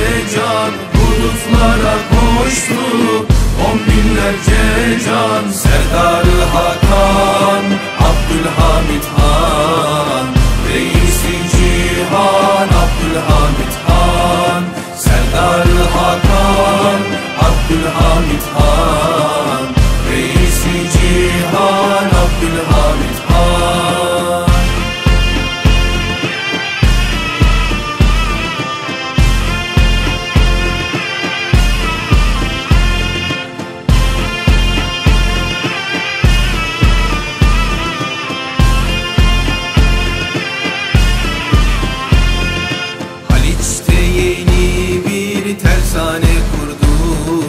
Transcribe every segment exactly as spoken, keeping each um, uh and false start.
can bulutlara koştu, on binlerce can. Serdarı Hakan, Abdülhamit Han, Reisi Cihan, Abdülhamit Han. Serdarı Hakan, Abdülhamit Han, Reisi Cihan, Abdülhamit Han. Tersane kurdu,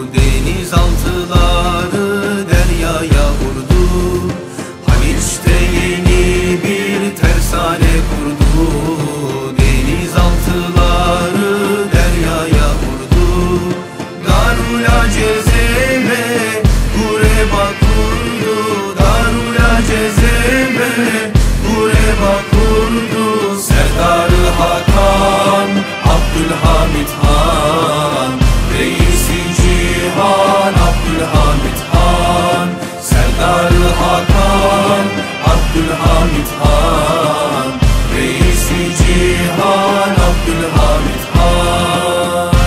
denizaltıları deryaya vurdu. Haliç'te yeni bir tersane kurdu, denizaltıları deryaya vurdu. Darul Acezeme Gureba kurdu, Darul Acezeme Gureba kurdu. Serdarı Hakan, Abdülhamit Han, Reisi Cihan, Abdülhamit Han. Serdarı Hakan, Abdülhamit Han, Reisi Cihan, Abdülhamit Han.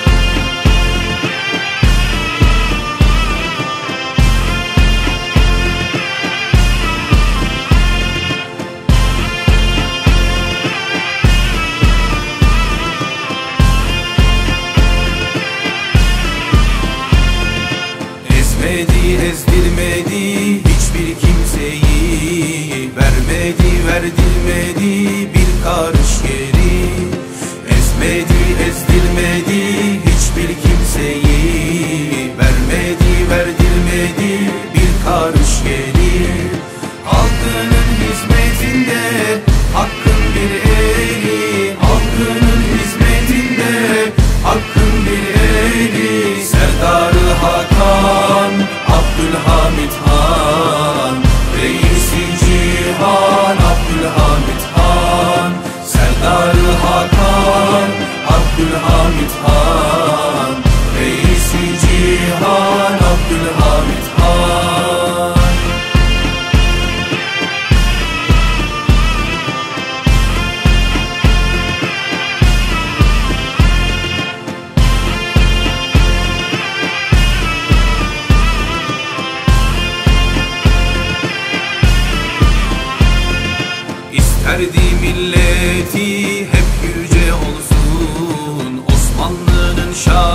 Ezmedi, ezdirmedi hiçbir kimseyi, vermedi, verdirmedi bir karış yeri. Ezmedi, ezdirmedi hiçbir kimseyi, vermedi, verdirmedi bir karış yeri. Halkının hizmetinde hakkın bir eri, halkının hizmetinde hakkın bir eri. Serdarı Hakan, Abdülhamit Han, Reisi Cihan, Abdülhamit Han. Serdarı Hakan, Abdülhamit Han, Reisi Cihan, Abdülhamit Han. İsterdi milleti hep yüce olsun, Osmanlı'nın şanı